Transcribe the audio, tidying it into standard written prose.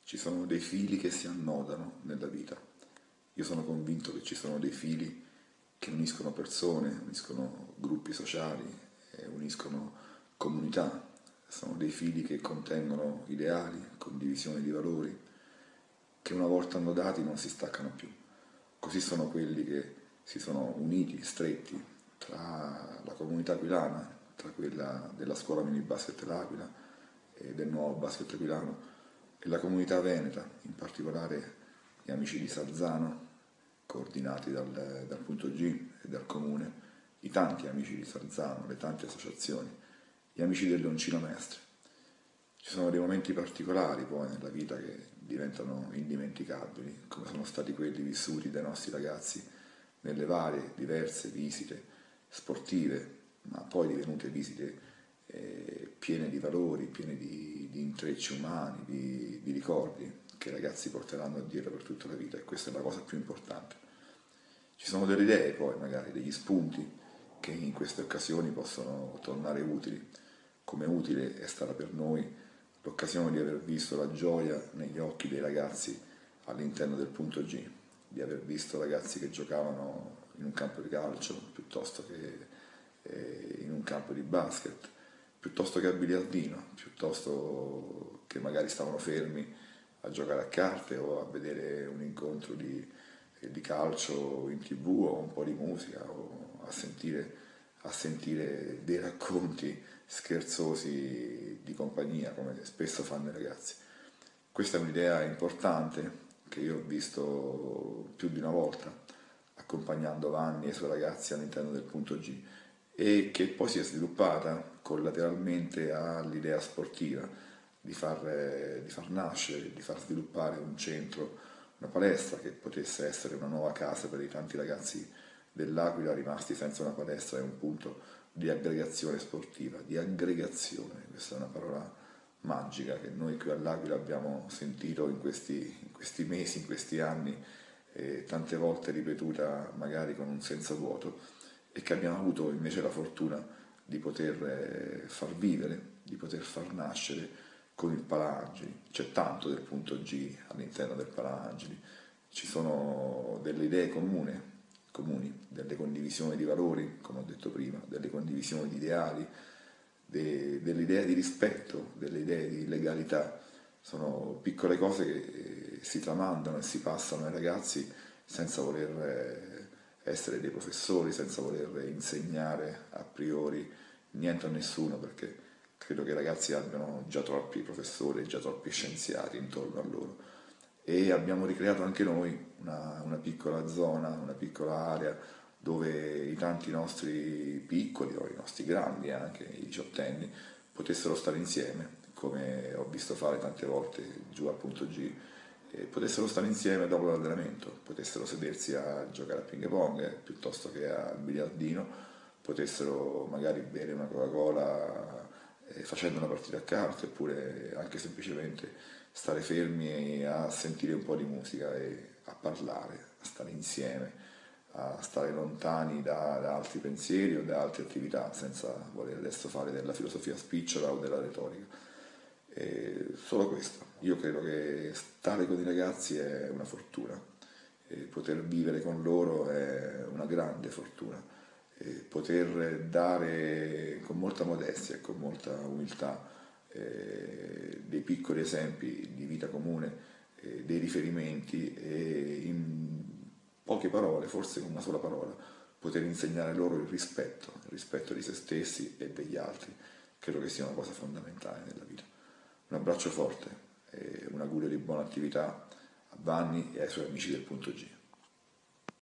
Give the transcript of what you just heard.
Ci sono dei fili che si annodano nella vita. Io sono convinto che ci sono dei fili che uniscono persone, uniscono gruppi sociali, uniscono comunità. Sono dei fili che contengono ideali, condivisione di valori, che una volta annodati non si staccano più. Così sono quelli che si sono uniti, stretti, tra la comunità aquilana, tra quella della scuola mini basket L'Aquila e del nuovo basket aquilano, e la comunità veneta, in particolare gli amici di Sarzano, coordinati dal punto G e dal comune, i tanti amici di Sarzano, le tante associazioni, gli amici del Leoncino Mestre. Ci sono dei momenti particolari poi nella vita che diventano indimenticabili, come sono stati quelli vissuti dai nostri ragazzi nelle varie, diverse visite sportive, ma poi divenute visite piene di valori, piene di intrecci umani, di ricordi che i ragazzi porteranno dietro per tutta la vita, e questa è la cosa più importante. Ci sono delle idee poi, magari degli spunti, che in queste occasioni possono tornare utili. Come utile è stata per noi l'occasione di aver visto la gioia negli occhi dei ragazzi all'interno del punto G, di aver visto ragazzi che giocavano in un campo di calcio piuttosto che in un campo di basket, piuttosto che a biliardino, piuttosto che magari stavano fermi a giocare a carte o a vedere un incontro di calcio in tv o un po' di musica o a sentire dei racconti scherzosi di compagnia, come spesso fanno i ragazzi. Questa è un'idea importante che io ho visto più di una volta accompagnando Vanni e i suoi ragazzi all'interno del punto G, e che poi si è sviluppata collateralmente all'idea sportiva di far nascere, di far sviluppare un centro, una palestra che potesse essere una nuova casa per i tanti ragazzi dell'Aquila rimasti senza una palestra e un punto di aggregazione sportiva, di aggregazione, questa è una parola magica che noi qui all'Aquila abbiamo sentito in questi mesi, in questi anni, tante volte ripetuta magari con un senso vuoto, e che abbiamo avuto invece la fortuna di poter far vivere, di poter far nascere con il Palangeli. C'è tanto del punto G all'interno del Palangeli, ci sono delle idee comuni, delle condivisioni di valori, come ho detto prima, delle condivisioni di ideali, delle idee di rispetto, delle idee di legalità. Sono piccole cose che si tramandano e si passano ai ragazzi senza voler essere dei professori, senza voler insegnare a priori niente a nessuno, perché credo che i ragazzi abbiano già troppi professori, già troppi scienziati intorno a loro. E abbiamo ricreato anche noi una piccola zona, una piccola area dove i tanti nostri piccoli o i nostri grandi, anche i diciottenni, potessero stare insieme, come ho visto fare tante volte giù al punto G, e potessero stare insieme dopo l'allenamento, potessero sedersi a giocare a ping pong piuttosto che al biliardino, potessero magari bere una Coca-Cola facendo una partita a carte, oppure anche semplicemente stare fermi a sentire un po' di musica e a parlare, a stare insieme, a stare lontani da altri pensieri o da altre attività, senza voler adesso fare della filosofia spicciola o della retorica. Solo questo. Io credo che stare con i ragazzi è una fortuna, e poter vivere con loro è una grande fortuna, e poter dare con molta modestia e con molta umiltà dei piccoli esempi di vita comune, dei riferimenti, e in poche parole, forse con una sola parola, poter insegnare loro il rispetto di se stessi e degli altri. Credo che sia una cosa fondamentale nella vita. Un abbraccio forte e un augurio di buona attività a Vanni e ai suoi amici del punto G.